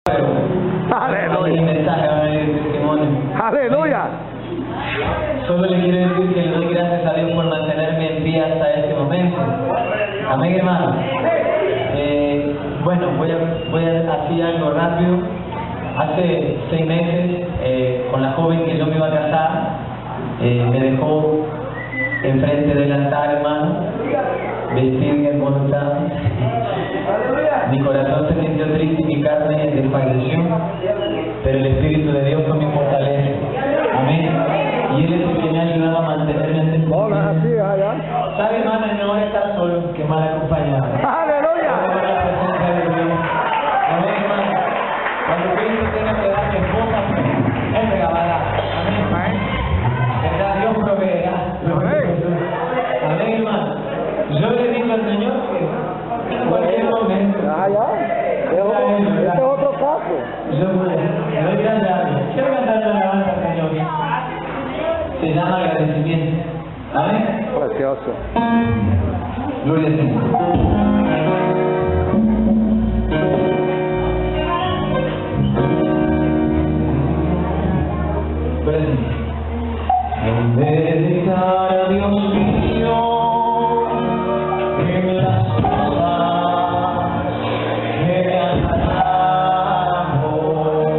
El mensaje va a venir el testimonio. Aleluya. Solo le quiero decir que le doy gracias a Dios por mantenerme en pie hasta este momento. Amén, hermano. Bueno, voy a hacer algo rápido. Hace 6 meses, con la joven que yo me iba a casar, me dejó enfrente del altar, hermano, vestida y hermosa. Mi corazón se sintió triste y mi carne desfalleció, pero el Espíritu de Dios fue mi fortaleza. Amén. Y Él es el que me ha ayudado a mantenerme en este momento. ¿Sabe, hermano? Es mejor estar solo que mal acompañado. Aleluya. Amén, hermano. Cuando Cristo tenga que darme esposa, Él me la va a dar. Amén. ¿Verdad? Dios proveerá. Amén, hermano. Yo le digo al Señor que en cualquier momento. Este es otro caso. Yo le doy la llave. Quiero cantar la alabanza al Señor. Se llama agradecimiento. Amén. Precioso. Gloria al Señor. Gloria al Señor. Dedicar a Dios mío en las cosas que me han dado.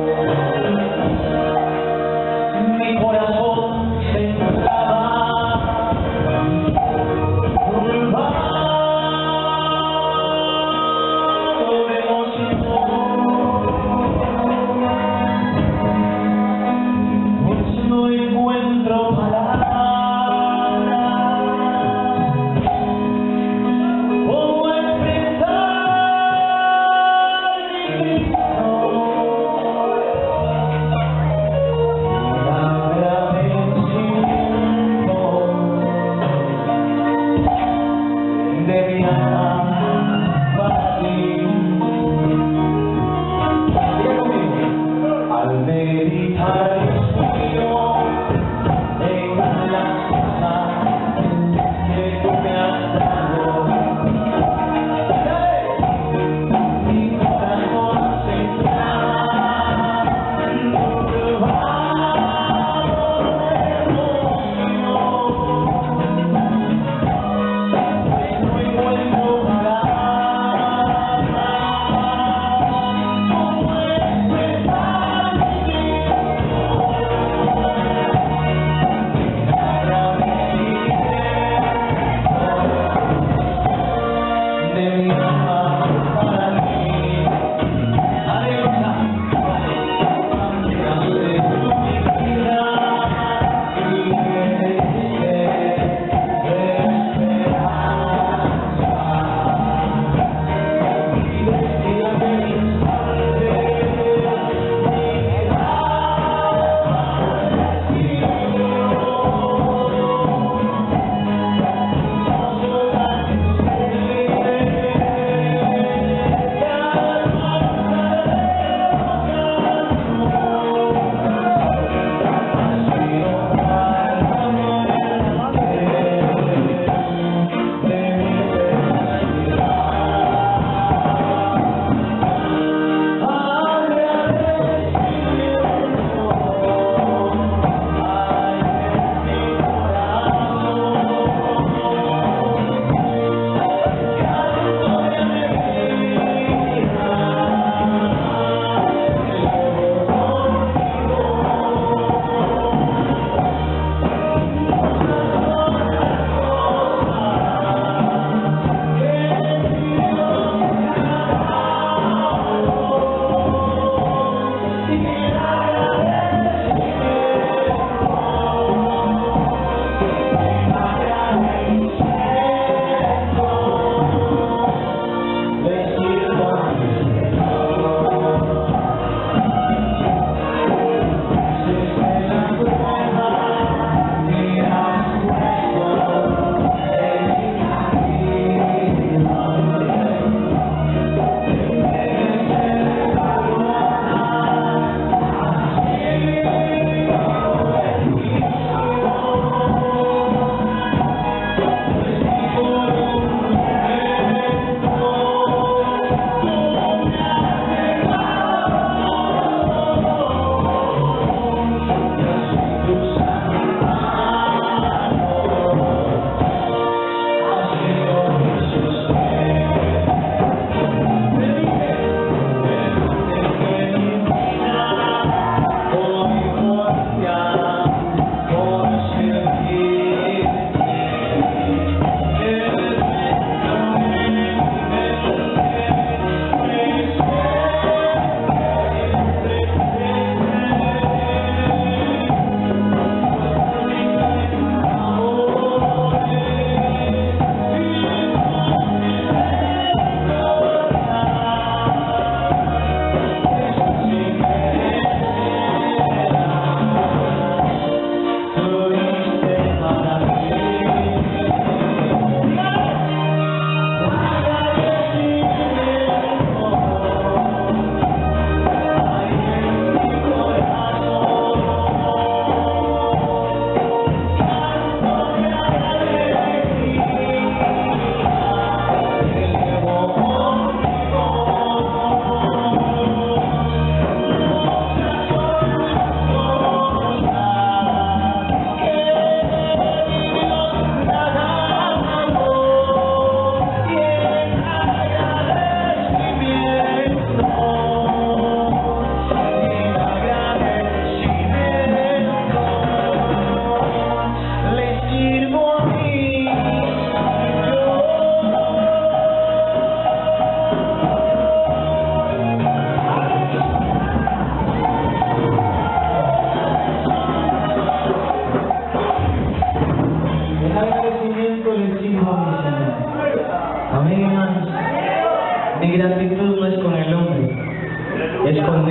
Mi corazón se inflama,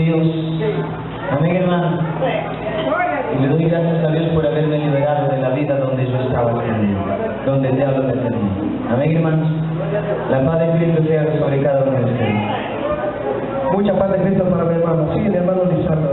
Dios. Amén, hermano. Y le doy gracias a Dios por haberme liberado de la vida donde yo estaba perdido, donde el diablo me tenía. Amén, hermanos. La paz de Cristo sea sobre cada uno de ustedes. Mucha paz de Cristo para mi hermano. Sigue mi hermano Lisandro.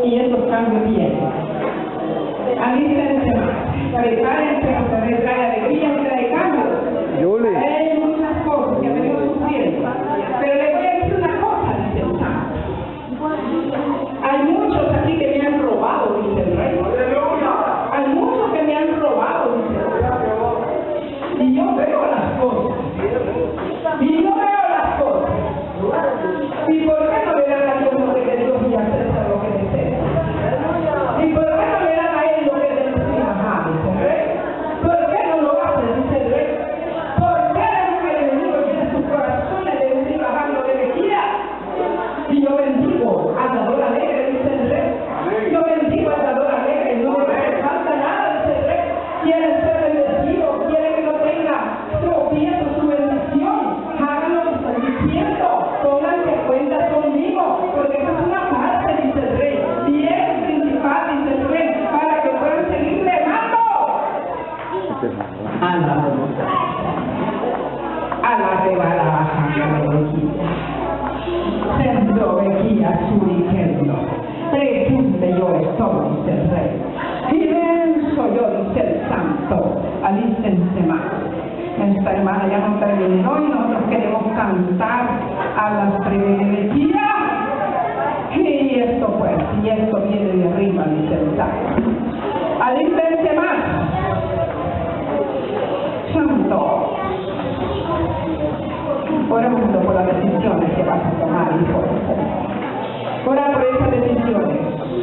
y esos cambios vienen. Alístense más, prepárense porque trae alegría y trae cambios. Hay muchas cosas que venimos sufriendo, pero les voy a decir una cosa, dice el Santo. Hay muchos aquí que me han robado, dice el Rey. Hay muchos que me han robado, dice el Rey. Y yo veo las cosas. ¿Y por qué no le dan a Dios lo que es de Dios y a César lo que es de César? ¿Y por qué no le dan a él lo que es de encima? Dice el Rey. ¿Por qué no lo hace? Dice el Rey. ¿Por qué el enemigo tiene sus corazones de venir bajando de energía? Y yo bendigo al dador alegre, dice el Rey. Yo bendigo al dador alegre, no le hace falta nada, dice el Rey. Quiere ser bendecido, quiere que no tenga tropiezo su bendición. Hagan lo que estoy diciendo. Pónganse cuenta conmigo, porque eso es una parte, dice el Rey, y es principal, dice el Rey, para que puedan seguir remando. A la que va la bajando de aquí. Sendo vequía suriquendo. Presunte yo estoy, dice el Rey. Y venzo yo, dice el Santo. Alístense más. Esta hermana ya no terminó y nosotros queremos cantar a las privilegias. Y esto pues, y esto viene de arriba, dice el Santo. Alístense más. Santo. Oramos por las decisiones que vas a tomar, hijo. Ora por esas decisiones.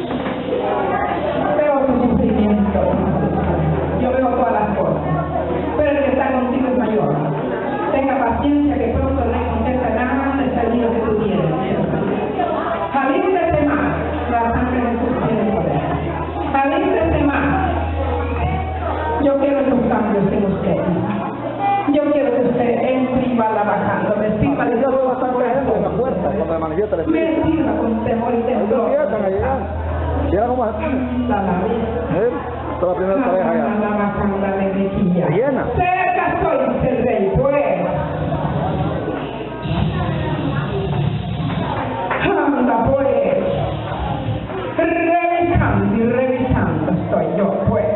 Veo tu sufrimiento. Yo veo todas las cosas. Pero el que está contigo es mayor. Tenga paciencia que pronto el Rey contesta nada más el camino que tú tienes. Alíbrese más. La sangre de Jesús tiene poder. Alíbrese más. Yo quiero esos cambios en usted. Yo quiero que usted entre y vaya bajando. Me sirva de Dios con su corazón. Me sirva con temor y temblor. ¿Llega cómo es? Esta es la primera pareja ya. Llena. Cerca estoy, dice el Rey, pues. Anda, pues. Revisando y revisando estoy yo, pues.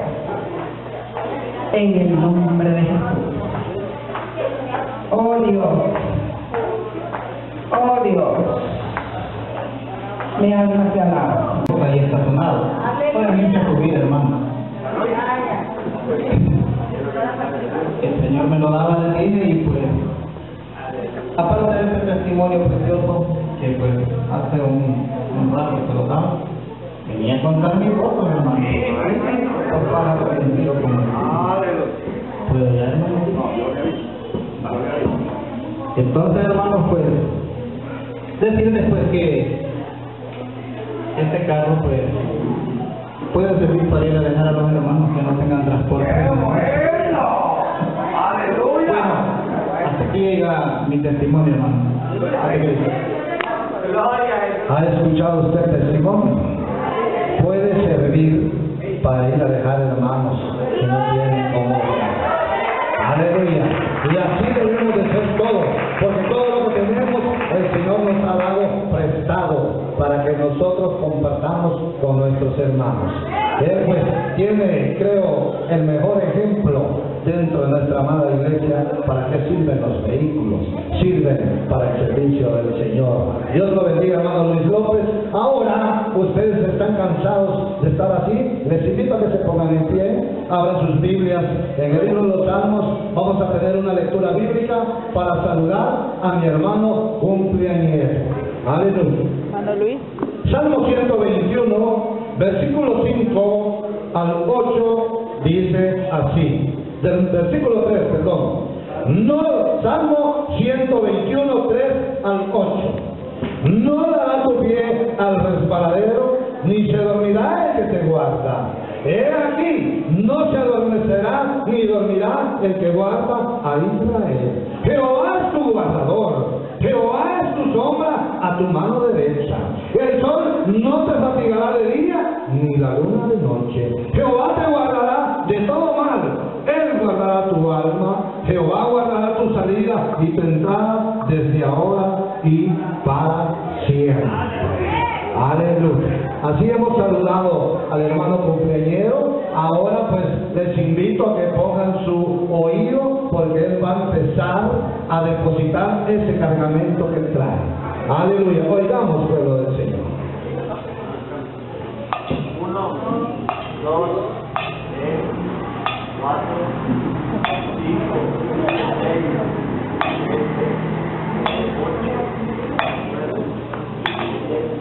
En el nombre de Jesús. Oh Dios. Oh Dios. Mi alma te alaba. Ahí está sonado. Ahora mismo tu vida, hermano. El Señor me lo daba de ti y pues, aparte de este testimonio precioso, que pues hace un rato que lo daba, venía a contar mi voz, hermano. Por favor, bendito como ¿puedo ya, hermano? Entonces, hermanos, pues, decirles pues que este carro pues puede servir para ir a dejar a los hermanos que no tengan transporte. Bueno, hasta aquí llega mi testimonio, hermano. ¿Ha escuchado usted el testimonio? Puede servir para ir a dejar hermanos que no tienen cómo. Aleluya. Y así debemos de ser todos, porque todo lo que tenemos el Señor nos ha dado prestado para que nosotros compartamos con nuestros hermanos. Él pues tiene, creo, el mejor ejemplo dentro de nuestra amada iglesia. ¿Para qué sirven los vehículos? Sirven para el servicio del Señor. Dios lo bendiga, hermano Luis López. Ahora ustedes están cansados de estar así. Les invito a que se pongan en pie, abran sus Biblias en el libro de los Salmos. Vamos a tener una lectura bíblica para saludar a mi hermano cumpleañero. Aleluya. Hermano Luis. Salmo 121, versículo 5 al 8, dice así. Del versículo 3, perdón. No, Salmo 121, 3 al 8. No dará tu pie al resbaladero, ni se dormirá el que te guarda. He aquí, no se adormecerá ni dormirá el que guarda a Israel. Jehová es tu guardador, Jehová es tu sombra a tu mano derecha. El sol no te fatigará de día, ni la luna de noche. Jehová te guardará de todo mal. Él guardará tu alma. Jehová guardará tu salida y tu entrada desde ahora y para siempre. Aleluya. Así hemos saludado al hermano cumpleañero. Ahora pues les invito a que pongan su oído, porque él va a empezar a depositar ese cargamento que trae. Aleluya. Oigamos, pueblo del Señor. 1, 2, 3, 4, 5, 6, 7, 8, 9, 10.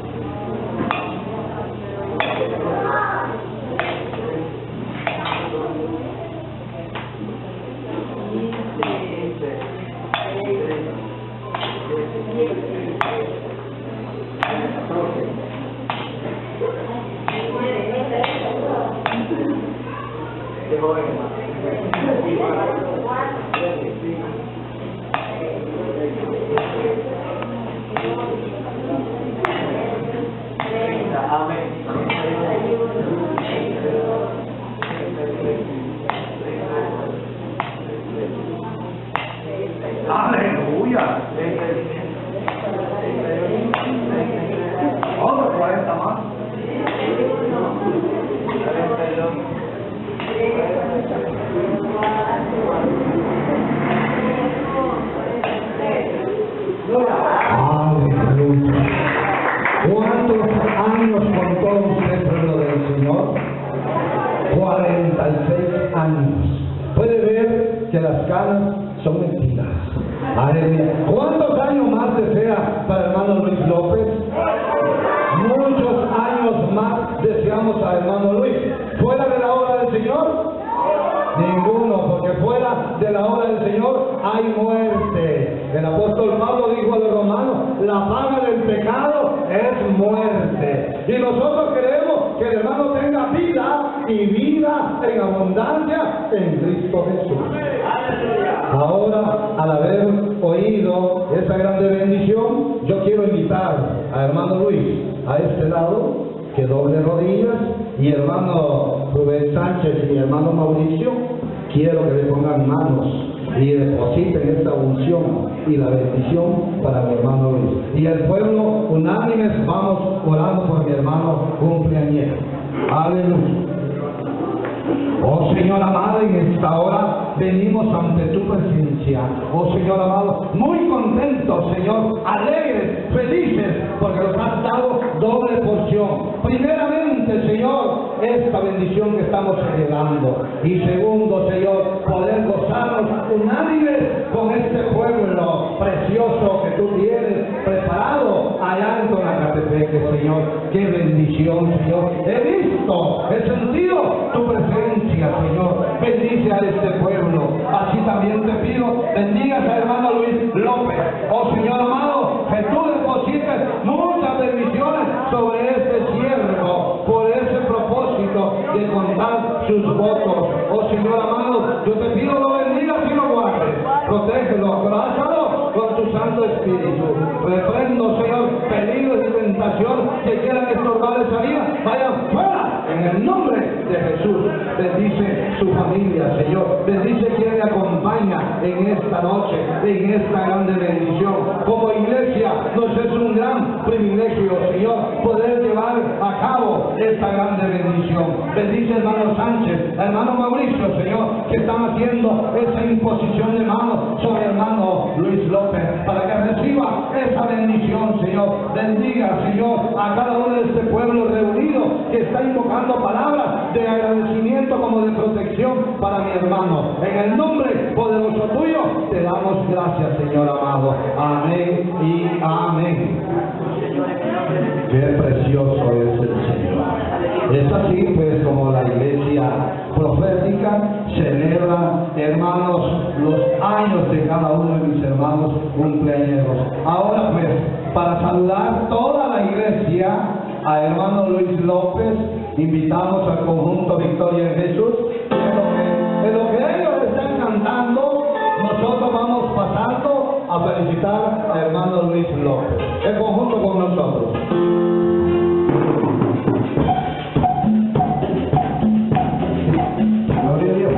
Aleluya. Otro 40 más. Aleluya. ¿Cuántos años contó usted, pueblo del Señor? 46 años. Puede ver que las canas son mentiras. Aleluya. ¿Cuántos años más desea para el hermano Luis López? Muchos años más deseamos a hermano Luis. ¿Fuera de la obra del Señor? Ninguno, porque fuera de la obra del Señor hay muerte. El apóstol Pablo dijo a los romanos: la paga del pecado es muerte. Y nosotros queremos que el hermano tenga vida y vida en abundancia en Cristo Jesús. Ahora, al haber oído esa grande bendición, yo quiero invitar a hermano Luis a este lado, que doble rodillas, y hermano Rubén Sánchez y hermano Mauricio, quiero que le pongan manos y depositen esta unción y la bendición para mi hermano Luis. Y el pueblo unánimes vamos orando por mi hermano cumpleañero. Aleluya. Oh Señor amado, en esta hora venimos ante tu presencia. Oh Señor amado, muy contentos, Señor, alegres, felices, porque nos has dado doble porción. Primeramente, Señor, esta bendición que estamos celebrando. Y segundo, Señor, poder gozarnos unánimes con este pueblo precioso que tú tienes preparado allá en Tonacatepeque, Señor. Qué bendición, Señor. He visto, he sentido tu presencia, Señor. Bendice a este pueblo. Así también te pido, bendigas a hermano Luis López. Oh Señor amado, que tú deposites muchas bendiciones sobre este siervo, por ese propósito de contar sus votos. Oh Señor amado, yo te pido lo bendigas y lo guardes. Protégelo, abrázalo con tu Santo Espíritu. Reprendo, Señor, peligros y tentación que quieran estorbar esa vida. Vayan fuera en el nombre de Jesús. Bendice su familia, Señor. Bendice quien le acompaña en esta noche, en esta grande bendición. Como iglesia nos es un gran privilegio, Señor, poder llevar a cabo esta grande bendición. Bendice hermano Sánchez, hermano Mauricio, Señor, que están haciendo esa imposición de manos sobre hermano Luis López, para que reciba esa bendición, Señor. Bendiga, Señor, a cada uno de este pueblo reunido que está invocando palabras de agradecimiento como de protección para mi hermano. En el nombre poderoso tuyo te damos gracias, Señor amado. Amén y amén. Qué precioso es el Señor. Es así pues como la iglesia profética celebra, hermanos, los años de cada uno de mis hermanos cumpleañeros. Ahora pues, para saludar toda la iglesia, a hermano Luis López, invitamos al conjunto Victoria en Jesús. En lo que ellos están cantando, nosotros vamos pasando a felicitar a hermano Luis López. El conjunto con nosotros. Gloria a Dios.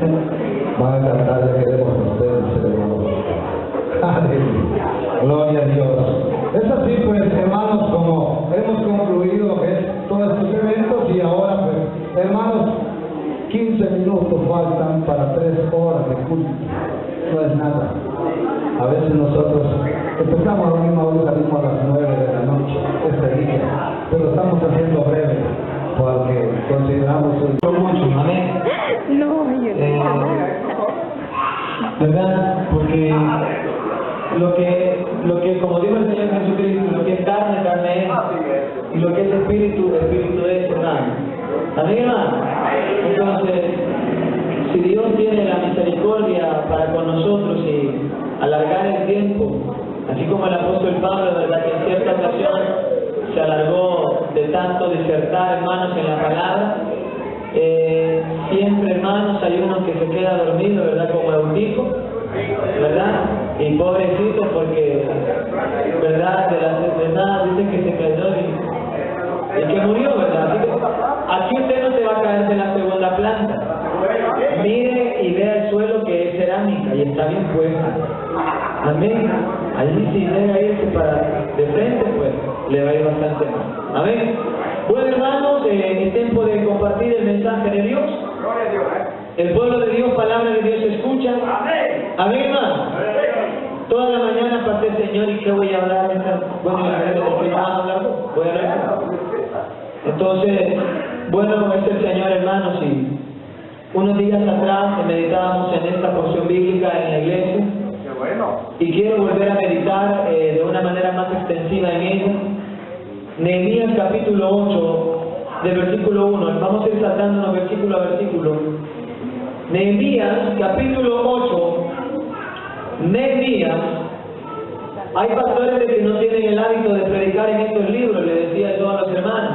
Van a cantar, le queremos a ustedes, hermanos. Aleluya. Gloria a Dios. Es así, pues, hermanos, como hemos concluido lo que es todos estos eventos, y ahora, pues, hermanos, 15 minutos faltan para 3 horas de culto. No es nada. A veces nosotros empezamos a la misma hora y salimos a las 9 de la noche, este día, pero estamos haciendo breve, porque consideramos mucho, amén. ¿Verdad? Porque lo que como dijo el Señor Jesucristo, lo que es carne, carne es, y lo que es espíritu, espíritu es, hermano. ¿Amén, hermano? Entonces, si Dios tiene la misericordia para con nosotros y alargar el tiempo, así como el apóstol Pablo, ¿verdad?, que en cierta ocasión se alargó de tanto disertar, hermanos, en la palabra, siempre, hermanos, hay uno que se queda dormido, ¿verdad?, como Eutico, ¿verdad? Y pobrecito, porque, ¿verdad?, de nada dicen que se cayó y que murió, ¿verdad? Así que aquí usted no se va a caer de la segunda planta. Mire y vea el suelo, que es cerámica y está bien puesta. Amén. Allí si llega a irse para de frente, pues le va a ir bastante mal. Amén. Bueno, hermanos, es tiempo de compartir el mensaje de Dios. El pueblo de Dios, palabra de Dios, escucha. Amén, hermano. Toda la mañana pasé, Señor, ¿y qué voy a hablar? Bueno, voy a hablar. Entonces, bueno, es el Señor, hermanos, y unos días atrás meditábamos en esta porción bíblica en la iglesia. Y quiero volver a meditar de una manera más extensiva en ella. Nehemías capítulo 8, de versículo 1. Vamos a ir saltándonos versículo a versículo. Nehemías capítulo 8. Nehemías. Hay pastores de que no tienen el hábito de predicar en estos libros, le decía yo a los hermanos.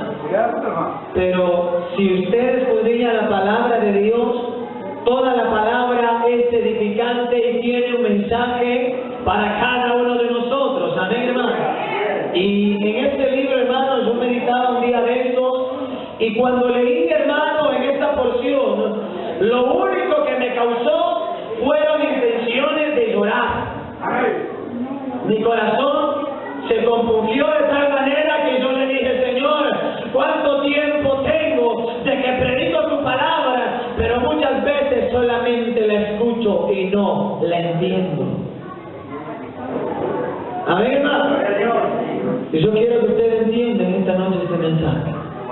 Pero si ustedes escudriñan la palabra de Dios, toda la palabra es edificante y tiene un mensaje para cada uno de nosotros. Amén, hermano. Y en este libro, hermano, yo meditaba un día de estos, y cuando leí, hermano, en esta porción, lo único que me causó fueron intenciones de llorar. Mi corazón se compungió de tal manera que yo le dije: Señor, ¿cuánto tiempo tengo de que predico tu palabra? Pero muchas veces solamente la escucho y no la entiendo. Amén, hermano. Y yo quiero que ustedes entiendan esta noche este mensaje.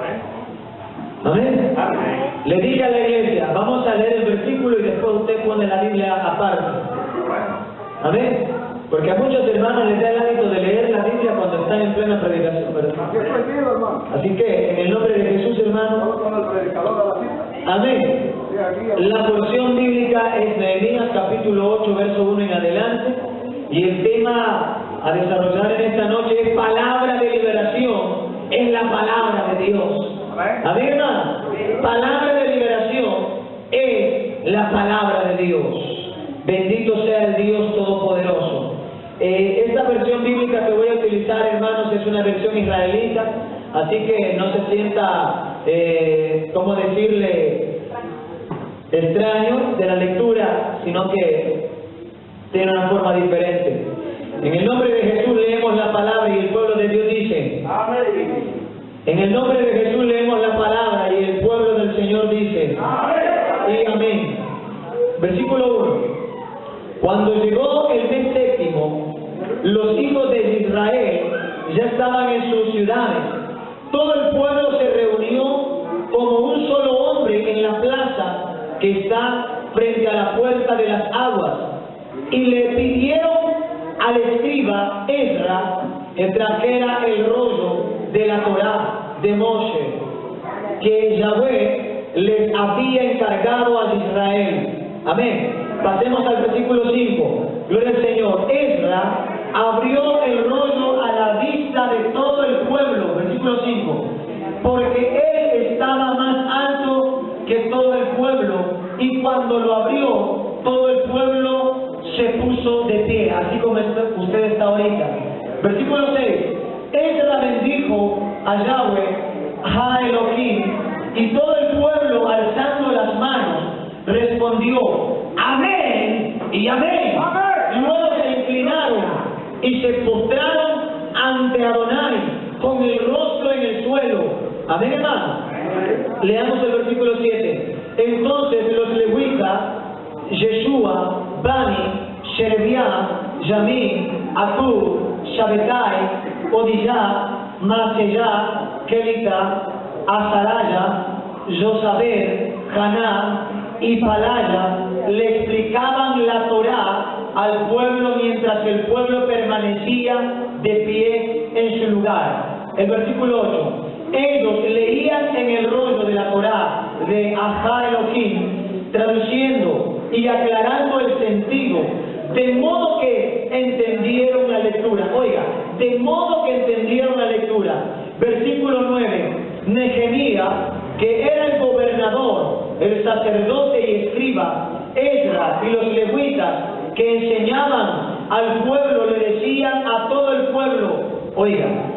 Amén. Le dije a la iglesia: vamos a leer el versículo y después usted pone la Biblia aparte. Amén. Porque a muchos hermanos les da el hábito de leer la Biblia cuando están en plena predicación, ¿verdad? Así que, en el nombre de Jesús, hermano. Amén. La porción bíblica es Nehemías capítulo 8, verso 1 en adelante. Y el tema a desarrollar en esta noche es palabra de liberación. Es la palabra de Dios. Amén, hermano. Palabra de liberación es la palabra de Dios. Bendito sea el Dios Todopoderoso. Esta versión bíblica que voy a utilizar, hermanos, es una versión israelita, así que no se sienta, ¿cómo decirle?, extraño de la lectura, sino que tiene una forma diferente. En el nombre de Jesús leemos la palabra y el pueblo de Dios dice: amén. En el nombre de Jesús leemos la palabra y el pueblo del Señor dice: amén. Y amén. Versículo 1. Cuando llegó el mes séptimo, los hijos de Israel ya estaban en sus ciudades. Todo el pueblo se reunió como un solo hombre en la plaza que está frente a la puerta de las aguas, y le pidieron al escriba Ezra que trajera el rollo de la Torá de Moshe, que Yahweh les había encargado a Israel. Amén. Pasemos al versículo 5. Gloria al Señor. Ezra abrió el rollo a la vista de todo el pueblo. Versículo 5. Porque él estaba más alto que todo el pueblo, y cuando lo abrió, todo el pueblo se puso de pie, así como usted está ahorita. Versículo 6. Ezra bendijo a Yahweh, a Elohim, y todo el pueblo, alzando las manos, respondió respondió: amén y amén. Luego se inclinaron y se postraron ante Adonai con el rostro en el suelo. Amén, hermano. Leamos el versículo 7. Entonces los levitas, Yeshua, Bani, Sherebiah, Yamin, Akub, Shabetai, Odiyah, Maseyah, Kelita, Azaraya, Josabed, Haná y Palaya le explicaban la Torá al pueblo mientras el pueblo permanecía de pie en su lugar. El versículo 8. Ellos leían en el rollo de la Torá de Ajá Elohim, traduciendo y aclarando el sentido, de modo que entendieron la lectura. Oiga, de modo que entendieron la lectura. Versículo 9. Nehemías, que era el gobernador, el sacerdote y escriba, Esdras y los levitas que enseñaban al pueblo, le decían a todo el pueblo: oiga,